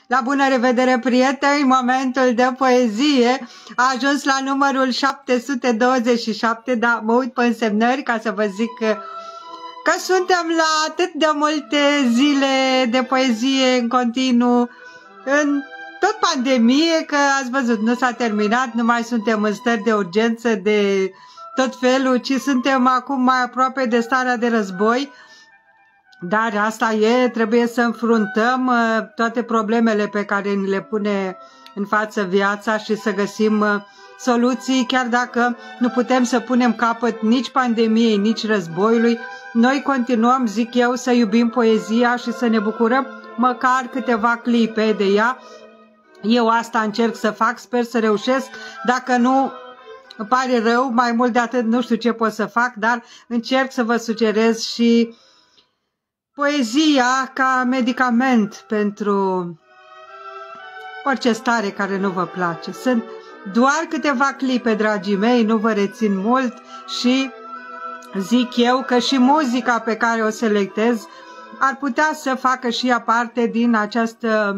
La bună revedere, prieteni! Momentul de poezie a ajuns la numărul 727, dar mă uit pe însemnări ca să vă zic că suntem la atât de multe zile de poezie în continuu, în tot pandemie, că ați văzut, nu s-a terminat, nu mai suntem în stări de urgență de tot felul, ci suntem acum mai aproape de starea de război. Dar asta e, trebuie să înfruntăm toate problemele pe care ni le pune în față viața și să găsim soluții, chiar dacă nu putem să punem capăt nici pandemiei, nici războiului. Noi continuăm, zic eu, să iubim poezia și să ne bucurăm măcar câteva clipe de ea. Eu asta încerc să fac, sper să reușesc, dacă nu, îmi pare rău, mai mult de atât nu știu ce pot să fac, dar încerc să vă sugerez și poezia ca medicament pentru orice stare care nu vă place. Sunt doar câteva clipe, dragii mei, nu vă rețin mult și zic eu că și muzica pe care o selectez ar putea să facă și ea parte din această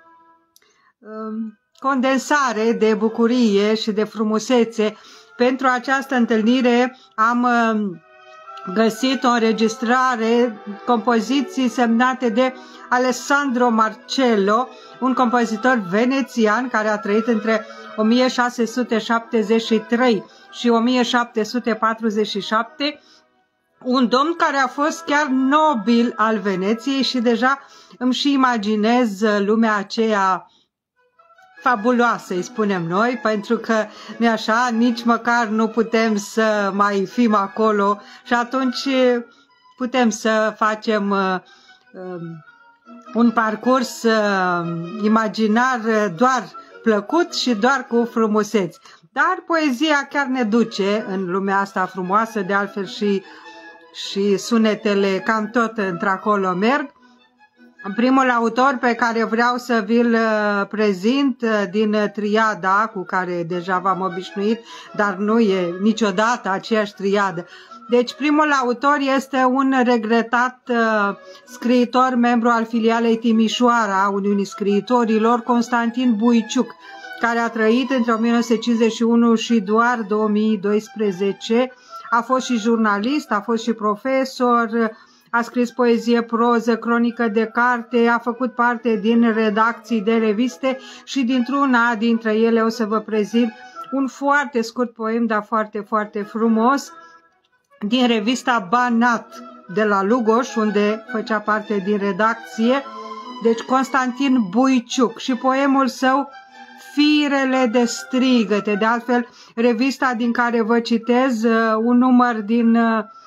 condensare de bucurie și de frumusețe. Pentru această întâlnire am găsit o înregistrare, compoziții semnate de Alessandro Marcello, un compozitor venețian care a trăit între 1673 și 1747, un domn care a fost chiar nobil al Veneției și deja îmi și imaginez lumea aceea fabuloasă, îi spunem noi, pentru că nu așa, nici măcar nu putem să mai fim acolo și atunci putem să facem un parcurs imaginar doar plăcut și doar cu frumuseți. Dar poezia chiar ne duce în lumea asta frumoasă, de altfel și sunetele cam tot într-acolo merg. Primul autor pe care vreau să vi-l prezint din triada cu care deja v-am obișnuit, dar nu e niciodată aceeași triadă. Deci primul autor este un regretat scriitor, membru al filialei Timișoara a Uniunii Scriitorilor, Constantin Buiciuc, care a trăit între 1951 și doar 2012. A fost și jurnalist, a fost și profesor, a scris poezie, proză, cronică de carte, a făcut parte din redacții de reviste și dintr-una dintre ele o să vă prezint un foarte scurt poem, dar foarte, foarte frumos, din revista Banat de la Lugoș, unde făcea parte din redacție, deci Constantin Buiciuc, și poemul său Firele de strigăte, de altfel revista din care vă citez, un număr din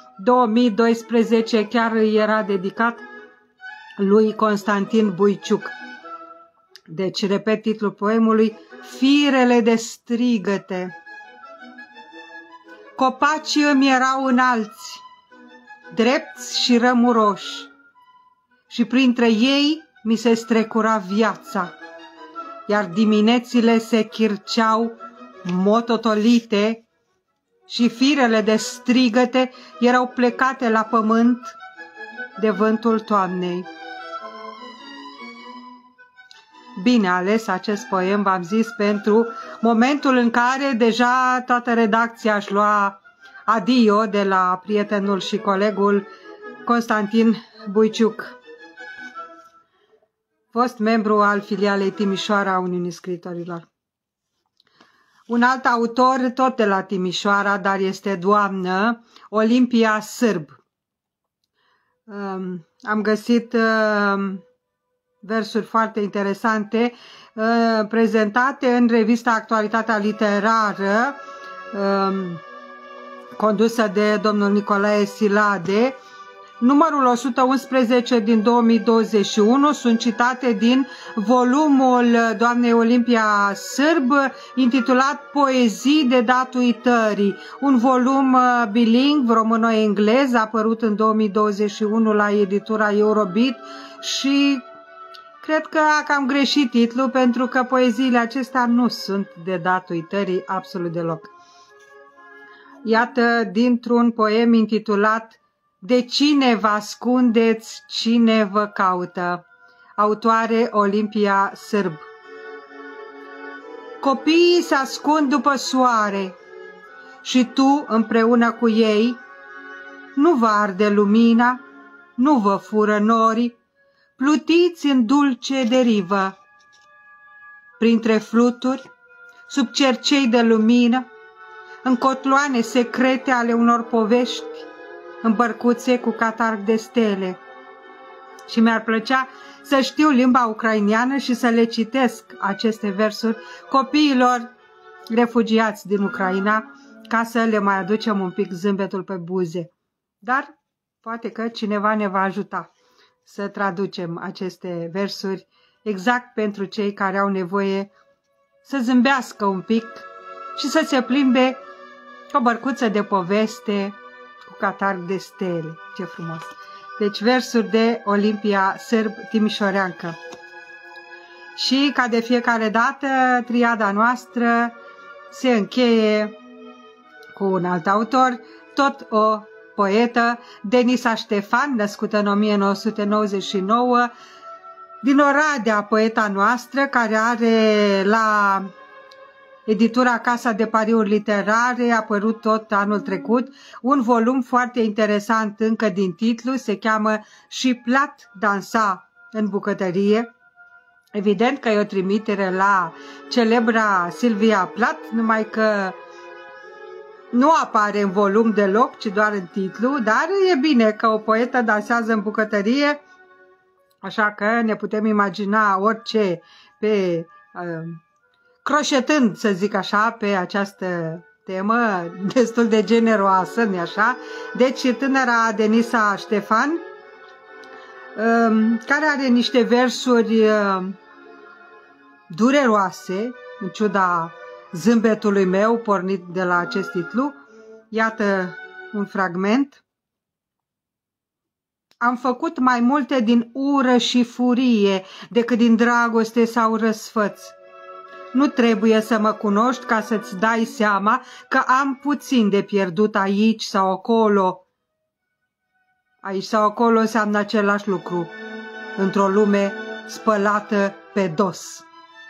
2012 chiar era dedicat lui Constantin Buiciuc. Deci, repet titlul poemului, Firele de strigăte. Copacii îmi erau înalți, drepți și rămuroși, și printre ei mi se strecura viața, iar diminețile se chirceau mototolite și firele de strigăte erau plecate la pământ de vântul toamnei. Bine ales acest poem, v-am zis, pentru momentul în care deja toată redacția își lua adio de la prietenul și colegul Constantin Buiciuc, fost membru al filialei Timișoara a Uniunii Scriitorilor. Un alt autor, tot de la Timișoara, dar este doamnă, Olimpia Sârb. Am găsit versuri foarte interesante prezentate în revista Actualitatea Literară, condusă de domnul Nicolae Silade. Numărul 111 din 2021 sunt citate din volumul doamnei Olimpia Sârb, intitulat Poezii de dat uitării, un volum bilingv româno-englez apărut în 2021 la editura Eurobit și cred că a cam greșit titlul, pentru că poeziile acestea nu sunt de dat uitării absolut deloc. Iată dintr-un poem intitulat De cine vă ascundeți, cine vă caută. autoare Olimpia Sârb. Copiii se ascund după soare și tu împreună cu ei nu vă arde lumina, nu vă fură norii, plutiți în dulce derivă. Printre fluturi, sub cercei de lumină, în cotloane secrete ale unor povești, în bărcuțe cu catarg de stele. Și mi-ar plăcea să știu limba ucraineană și să le citesc aceste versuri copiilor refugiați din Ucraina, ca să le mai aducem un pic zâmbetul pe buze. Dar poate că cineva ne va ajuta să traducem aceste versuri exact pentru cei care au nevoie să zâmbească un pic și să se plimbe o bărcuță de poveste cu catarg de stele. Ce frumos! Deci versuri de Olimpia Sârb Timișoreancă. Și ca de fiecare dată, triada noastră se încheie cu un alt autor, tot o poetă, Denisa Ștefan, născută în 1999, din Oradea, poeta noastră, care are la editura Casa de Pariuri Literare, a apărut tot anul trecut, un volum foarte interesant încă din titlu, se cheamă Și Plat dansa în bucătărie. Evident că e o trimitere la celebra Silvia Plath, numai că nu apare în volum deloc, ci doar în titlu, dar e bine că o poetă dansează în bucătărie, așa că ne putem imagina orice pe croșetând, să zic așa, pe această temă destul de generoasă, nu-i așa? Deci tânăra Denisa Ștefan, care are niște versuri dureroase, în ciuda zâmbetului meu pornit de la acest titlu. Iată un fragment. Am făcut mai multe din ură și furie decât din dragoste sau răsfăț. Nu trebuie să mă cunoști ca să-ți dai seama că am puțin de pierdut aici sau acolo. Aici sau acolo înseamnă același lucru, într-o lume spălată pe dos.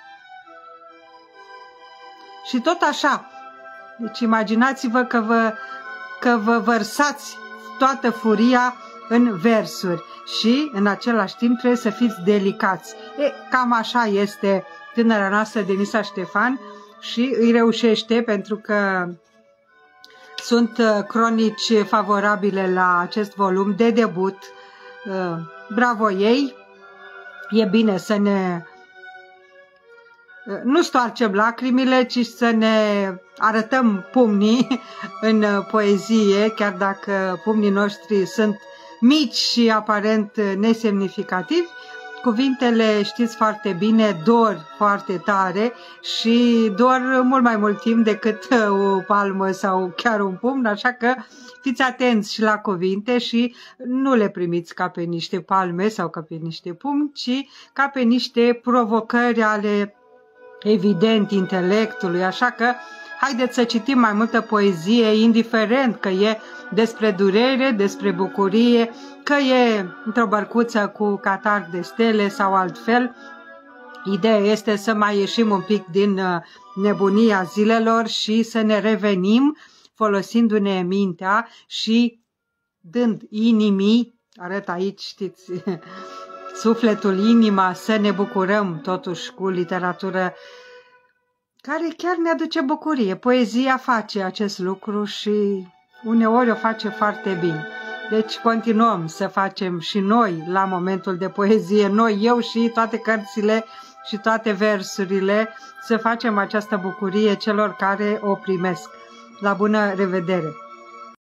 Și tot așa, deci imaginați-vă că vă vărsați toată furia în versuri și în același timp trebuie să fiți delicați. Cam așa este tânăra noastră Denisa Ștefan și îi reușește, pentru că sunt cronici favorabile la acest volum de debut. Bravo ei! E bine să nu stoarcem lacrimile, ci să ne arătăm pumnii în poezie, chiar dacă pumnii noștri sunt mici și aparent nesemnificativi. Cuvintele, știți foarte bine, dor foarte tare și dor mult mai mult timp decât o palmă sau chiar un pumn, așa că fiți atenți și la cuvinte și nu le primiți ca pe niște palme sau ca pe niște pumni, ci ca pe niște provocări ale, evident, intelectului, așa că haideți să citim mai multă poezie, indiferent că e despre durere, despre bucurie, că e într-o bărcuță cu catarg de stele sau altfel. Ideea este să mai ieșim un pic din nebunia zilelor și să ne revenim folosindu-ne mintea și dând inimii, arăt aici, știți, sufletul, inima, să ne bucurăm totuși cu literatură care chiar ne aduce bucurie. Poezia face acest lucru și uneori o face foarte bine. Deci continuăm să facem și noi la momentul de poezie, noi, eu și toate cărțile și toate versurile, să facem această bucurie celor care o primesc. La bună revedere!